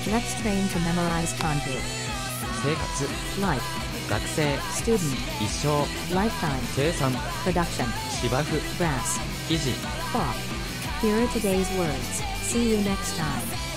Let's train to memorize Kanji. 生活、 Life, 学生、 student, 一生、 lifetime, 生産、 production, 芝生、 grass, 生地。 cloth. Here are today's words. See you next time.